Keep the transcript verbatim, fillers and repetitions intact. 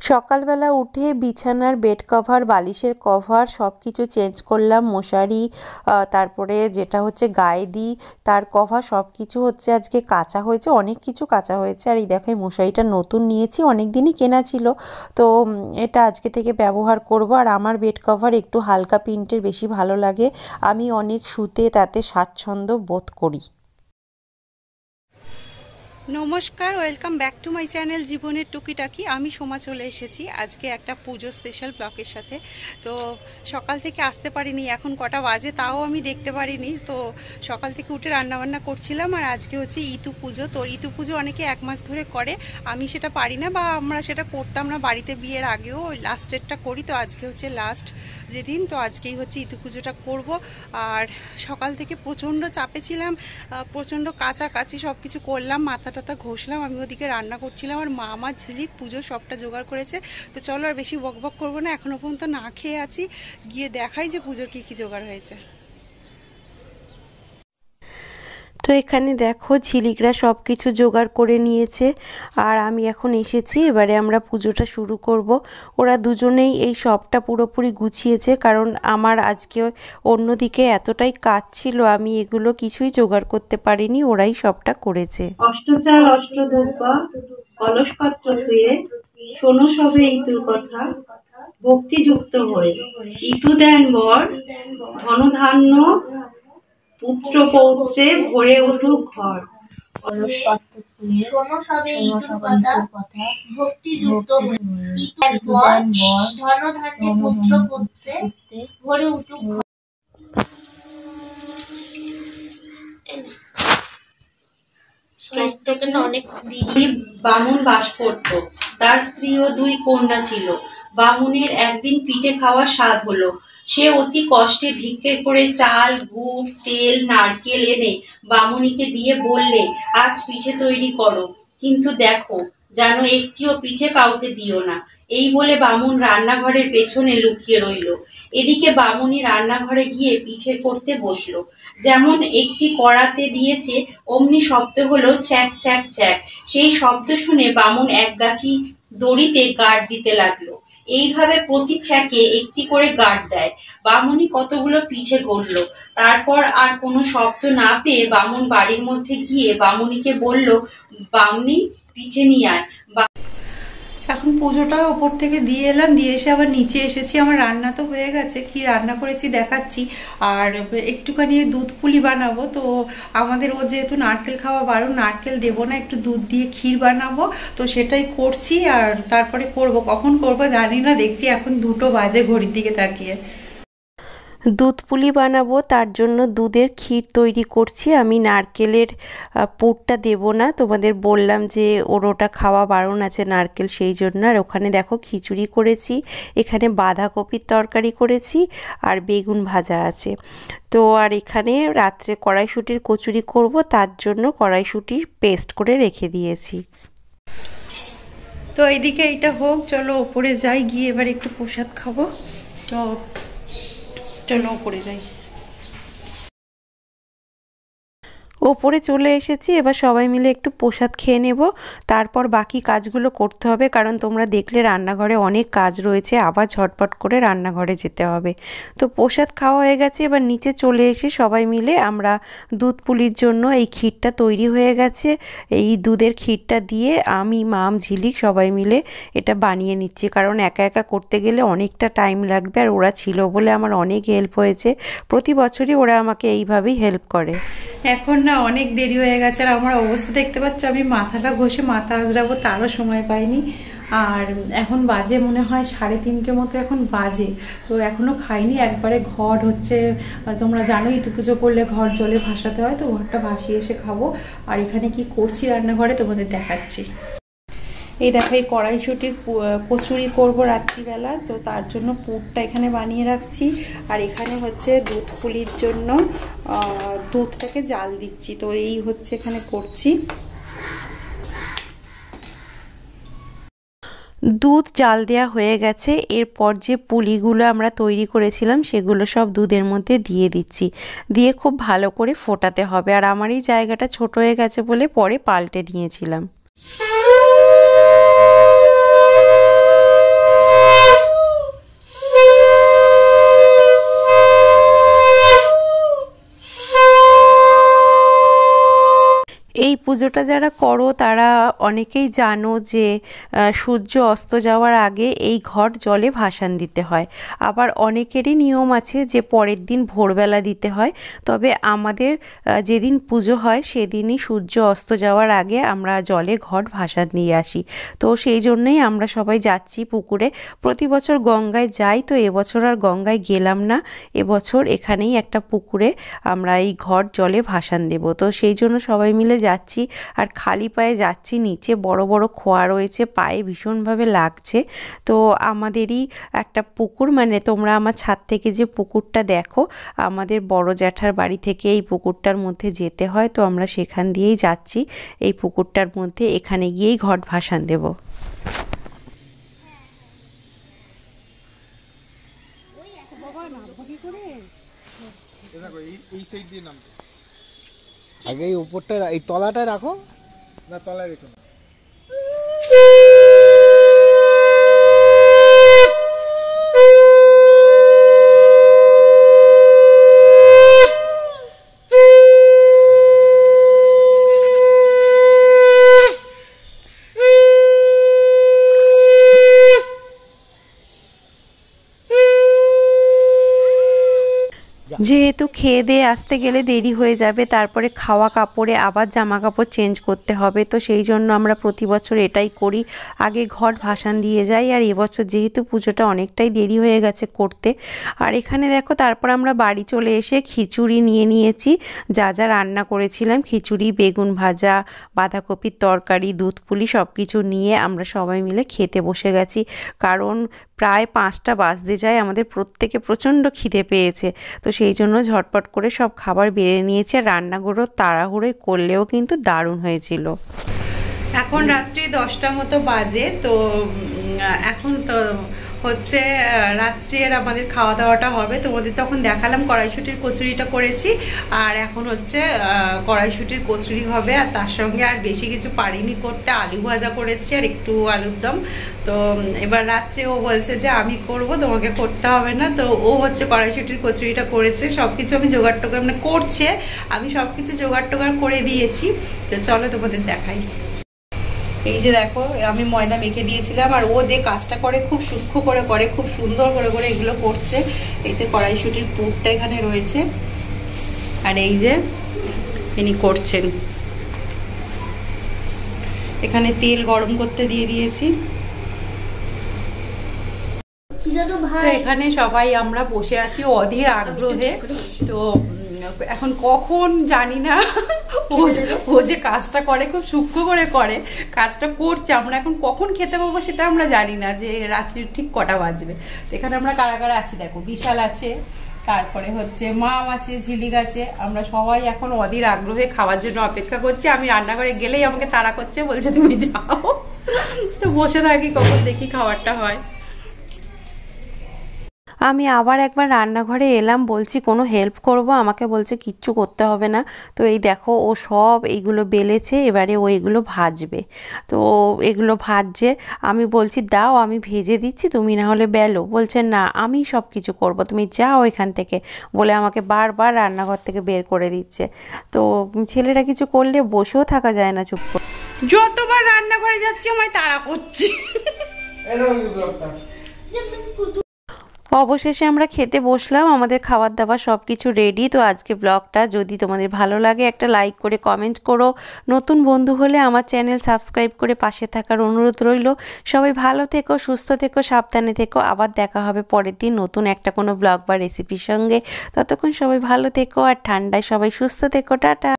সকালবেলা উঠে বিছানার বেড কভার, বালিশের কভার সব কিছু চেঞ্জ করলাম। মশারি, তারপরে যেটা হচ্ছে গায়ে দিই তার কভার, সব কিছু হচ্ছে আজকে কাচা হয়েছে, অনেক কিছু কাচা হয়েছে। আর এই দেখো মশারিটা নতুন নিয়েছি, অনেক দিনই কেনা ছিল, তো এটা আজকে থেকে ব্যবহার করব। আর আমার বেড কভার একটু হালকা প্রিন্টের বেশি ভালো লাগে, আমি অনেক শুতে তাতে স্বাচ্ছন্দ্য বোধ করি। নমস্কার, welcome back to my channel জীবনের টুকিটাকি। আমি সোমা চলে এসেছি আজকে একটা পুজো স্পেশাল ব্লগের সাথে। তো সকাল থেকে আসতে পারিনি, এখন কটা বাজে তাও আমি দেখতে পারিনি। তো সকাল থেকে উঠে রান্নাবান্না করছিলাম। আর আজকে হচ্ছে ইতু পুজো। তো ইতু পুজো অনেকে এক মাস ধরে করে, আমি সেটা পারি না, বা আমরা সেটা করতাম না বাড়িতে, বিয়ের আগেও লাস্টেরটা করি। তো আজকে হচ্ছে লাস্ট যেদিন, তো আজকেই হচ্ছে ইতু পুজোটা করবো। আর সকাল থেকে প্রচণ্ড চাপে ছিলাম, প্রচণ্ড কাচাকাচি সব কিছু করলাম, মাথা টাথা ঘষলাম, আমি ওদিকে রান্না করছিলাম। আর মা আমার ঝিলিক পুজো সবটা জোগাড় করেছে। তো চলো আর বেশি বকবক করবো না, এখনো পর্যন্ত না খেয়ে আছি, গিয়ে দেখাই যে পুজোর কি কি জোগাড় হয়েছে। তো এখানে দেখো ঝিলিকরা সব কিছু জোগাড় করে নিয়েছে, আর আমি এখন এসেছি। এবারে আমরা পুজোটা শুরু করব। ওরা দুজনেই এই সবটা পুরোপুরি গুছিয়েছে, কারণ আমার আজকে অন্যদিকে এতটাই কাজ ছিল, আমি এগুলো কিছুই জোগাড় করতে পারিনি, ওরাই সবটা করেছে। অষ্টচাল অষ্টদূর্বা কলসপাত্র ধুয়ে শোনো সবে ইতুর কথা, ভক্তিযুক্ত হয়ে ইতু দেন বর, ধনধান্য পুত্র পৌত্রে ভরে উঠুক ঘর। কলসপাত্র ধুয়ে শোনো সবে ইতুর কথা, ভক্তিযুক্ত হয়ে ইতু দেন বর, ধনধান্যে পুত্র পৌত্রে ভরে উঠুক ঘর। বামুন বাস করত, তার স্ত্রী ও দুই কন্যা ছিল। বামুনের একদিন পিঠে খাওয়া স্বাদ হলো। সে অতি কষ্টে ভিক্ষে করে চাল, গুড়, তেল, নারকেল এনে বামুনিকে দিয়ে বললে, আজ পিঠে তৈরি করো, কিন্তু দেখো যেন একটিও পিঠে কাউকে দিও না। এই বলে বামুন রান্নাঘরের পেছনে লুকিয়ে রইল। এদিকে বামুনি রান্নাঘরে গিয়ে পিঠে করতে বসলো। যেমন একটি কড়াতে দিয়েছে, অমনি শব্দ হলো ছ্যাক ছ্যাক ছ্যাক। সেই শব্দ শুনে বামুন এক গাছি দড়িতে গাঁট দিতে লাগলো। এইভাবে প্রতি ছ্যাকে একটি করে গাঁট দেয়। বামুনি কতগুলো পিঠে গড়ল। তারপর আর কোনো শব্দ না পেয়ে বামুন বাড়ির মধ্যে গিয়ে বামুনিকে বলল, বামুনি পিঠে নিয়ে আয়। এখন পুজোটা ওপর থেকে দিয়ে এলাম, দিয়ে এসে আবার নিচে এসেছি। আমার রান্না তো হয়ে গেছে, কি রান্না করেছি দেখাচ্ছি। আর একটুখানি দুধ পুলি বানাবো। তো আমাদের ও যেহেতু নারকেল খাওয়া বারণ, নারকেল দেবো না, একটু দুধ দিয়ে ক্ষীর বানাবো, তো সেটাই করছি। আর তারপরে করব, কখন করব জানি না, দেখছি এখন দুটো বাজে ঘড়ির দিকে তাকিয়ে। দুধ পুলি বানাবো, তার জন্য দুধের ক্ষীর তৈরি করছি। আমি নারকেলের পুরটা দেব না, তোমাদের বললাম যে ওর ওটা খাওয়া বারণ আছে নারকেল, সেই জন্য। আর ওখানে দেখো খিচুড়ি করেছি, এখানে বাঁধাকপির তরকারি করেছি, আর বেগুন ভাজা আছে। তো আর এখানে রাত্রে কড়াইশুঁটির কচুরি করব, তার জন্য কড়াইশুঁটি পেস্ট করে রেখে দিয়েছি। তো এইদিকে এইটা হোক, চলো ওপরে যাই, গিয়ে এবার একটু প্রসাদ খাবো। তো চলো ওপরে যাই। ওপরে চলে এসেছি, এবার সবাই মিলে একটু প্রসাদ খেয়ে নেব, তারপর বাকি কাজগুলো করতে হবে। কারণ তোমরা দেখলে রান্নাঘরে অনেক কাজ রয়েছে, আবার ঝটপট করে রান্নাঘরে যেতে হবে। তো প্রসাদ খাওয়া হয়ে গেছে, এবার নিচে চলে এসে সবাই মিলে আমরা দুধ পুলির জন্য এই ক্ষীরটা তৈরি হয়ে গেছে। এই দুধের ক্ষীরটা দিয়ে আমি, মাম, ঝিলিক সবাই মিলে এটা বানিয়ে নিচ্ছি, কারণ একা একা করতে গেলে অনেকটা টাইম লাগবে। আর ওরা ছিল বলে আমার অনেক হেল্প হয়েছে, প্রতি বছরই ওরা আমাকে এইভাবেই হেল্প করে। এখন না অনেক দেরি হয়ে গেছে, আর আমার অবস্থা দেখতে পাচ্ছ, আমি মাথাটা ঘষে মাথা আজরাবো তারও সময় পাইনি। আর এখন বাজে মনে হয় সাড়ে তিনটে মতো এখন বাজে। তো এখনো খাইনি, একবারে ঘর হচ্ছে, তোমরা জানো ইতু পুজো করলে ঘর জলে ভাসাতে হয়, তো ঘরটা ভাসিয়ে এসে খাবো। আর এখানে কি করছি রান্নাঘরে তোমাদের দেখাচ্ছি। এই দেখো এই কড়াইশুঁটির কচুরি করবো রাত্রিবেলা, তো তার জন্য পুরটা এখানে বানিয়ে রাখছি। আর এখানে হচ্ছে দুধ পুলির জন্য দুধটাকে জাল দিচ্ছি, তো এই হচ্ছে এখানে করছি। দুধ জাল দেওয়া হয়ে গেছে, এরপর যে পুলিগুলো আমরা তৈরি করেছিলাম সেগুলো সব দুধের মধ্যে দিয়ে দিচ্ছি, দিয়ে খুব ভালো করে ফোটাতে হবে। আর আমার এই জায়গাটা ছোট হয়ে গেছে বলে পরে পাল্টে নিয়েছিলাম। পুজোটা যারা করো তারা অনেকেই জানো যে সূর্য অস্ত যাওয়ার আগে এই ঘট জলে ভাসান দিতে হয়। আবার অনেকেরই নিয়ম আছে যে পরের দিন ভোরবেলা দিতে হয়। তবে আমাদের যেদিন পুজো হয় সেদিনই সূর্য অস্ত যাওয়ার আগে আমরা জলে ঘট ভাসান দিয়ে আসি। তো সেই জন্যই আমরা সবাই যাচ্ছি পুকুরে। প্রতি বছর গঙ্গায় যাই, তো এবছর আর গঙ্গায় গেলাম না। এবছর এখানেই একটা পুকুরে আমরা এই ঘট জলে ভাসান দেব। তো সেই জন্য সবাই মিলে যাচ্ছি, আর খালি পায়ে যাচ্ছি। নিচে বড় বড় খোয়া রয়েছে, পায়ে ভীষণভাবে লাগছে। তো আমাদেরই একটা পুকুর, মানে তোমরা আমার ছাদ থেকে যে পুকুরটা দেখো, আমাদের বড় জ্যাঠার বাড়ি থেকে এই পুকুরটার মধ্যে যেতে হয়। তো আমরা সেখান দিয়েই যাচ্ছি এই পুকুরটার মধ্যে, এখানে গিয়েই ঘট ভাসান দেব। আগে এই উপরটা, এই তলাটা রাখো না, তলায় রেখো না। যেহেতু খেয়ে দিয়ে আসতে গেলে দেরি হয়ে যাবে, তারপরে খাওয়া কাপড়ে আবার জামা কাপড় চেঞ্জ করতে হবে। তো সেই জন্য আমরা প্রতি বছর এটাই করি, আগে ঘট ভাসান দিয়ে যাই। আর এবছর যেহেতু পুজোটা অনেকটাই দেরি হয়ে গেছে করতে, আর এখানে দেখো তারপর আমরা বাড়ি চলে এসে খিচুড়ি নিয়ে নিয়েছি। যা যা রান্না করেছিলাম, খিচুড়ি, বেগুন ভাজা, বাঁধাকপির তরকারি, দুধ পুলি, সব কিছু নিয়ে আমরা সবাই মিলে খেতে বসে গেছি। কারণ প্রায় পাঁচটা বাজতে যায়, আমাদের প্রত্যেকে প্রচণ্ড খিদে পেয়েছে। তো সেই জন্য ঝটপট করে সব খাবার বেড়ে নিয়েছে। রান্নাগুলো তাড়াহুড়োই করলেও কিন্তু দারুণ হয়েছিল। এখন রাত্রি দশটা মতো বাজে। তো এখন তো হচ্ছে রাত্রির আমাদের খাওয়া দাওয়াটা হবে। তোমাদের তখন দেখালাম কড়াইশুঁটির কচুরিটা করেছি, আর এখন হচ্ছে কড়াইশুঁটির কচুরি হবে। আর তার সঙ্গে আর বেশি কিছু পারিনি করতে, আলু ভাজা করেছি আর একটু আলুর দম। তো এবার রাত্রে ও বলছে যে আমি করব, তোমাকে করতে হবে না। তো ও হচ্ছে কড়াইশুঁটির কচুরিটা করেছে, সব কিছু আমি জোগাড় টোগাড় মানে করছে, আমি সব কিছু জোগাড় টোগাড় করে দিয়েছি। তো চলো তোমাদের দেখাই। এই যে দেখো, আমি ময়দা মেখে দিয়েছিলাম, আর ও যে কাজটা করে খুব সূক্ষ্ম করে করে, খুব সুন্দর করে করে এগুলো করছে। এই যে কড়াইশুঁটির পুরটা এখানে রয়েছে, আর এই যে ইনি করছেন। এখানে তেল গরম করতে দিয়ে দিয়েছি। তো এখানে সবাই আমরা বসে আছি অধীর আগ্রহে। তো এখন কখন জানি না, ও যে কাজটা করে খুব সূক্ষ্ম করে করে, কাজটা করছে। আমরা এখন কখন খেতে পাবো সেটা আমরা জানি না, যে রাত্রি ঠিক কটা বাজবে। এখানে আমরা কারা কারা আছি দেখো, বিশাল আছে, তারপরে হচ্ছে মাম আছে, ঝিলিক আছে। আমরা সবাই এখন অধীর আগ্রহে খাওয়ার জন্য অপেক্ষা করছি। আমি রান্নাঘরে গেলেই আমাকে তাড়া করছে, বলছে তুমি যাও। তো বসে থাকি, কখন দেখি খাবারটা হয়। আমি আবার একবার রান্নাঘরে এলাম, বলছি কোনো হেল্প করব, আমাকে বলছে কিচ্ছু করতে হবে না। তো এই দেখো ও সব এইগুলো বেলেছে, এবারে ও এগুলো ভাজবে। তো এগুলো ভাজছে, আমি বলছি দাও আমি ভেজে দিচ্ছি, তুমি না হলে বেলো। বলছে না আমি সব কিছু করব, তুমি যাও এখান থেকে, বলে আমাকে বারবার রান্নাঘর থেকে বের করে দিচ্ছে। তো ছেলেরা কিছু করলে বসেও থাকা যায় না চুপ করে। যতবার রান্নাঘরে যাচ্ছি আমায় তাড়া করছি। অবশেষে আমরা খেতে বসলাম, আমাদের খাবার দাবার সব কিছু রেডি। তো আজকে ব্লগটা যদি তোমাদের ভালো লাগে একটা লাইক করে কমেন্ট করো। নতুন বন্ধু হলে আমার চ্যানেল সাবস্ক্রাইব করে পাশে থাকার অনুরোধ রইল। সবাই ভালো থেকো, সুস্থ থেকো, সাবধানে থেকো। আবার দেখা হবে পরের দিন নতুন একটা কোনো ব্লগ বা রেসিপির সঙ্গে। ততক্ষণ সবাই ভালো থেকো, আর ঠান্ডায় সবাই সুস্থ থেকো। টাটা।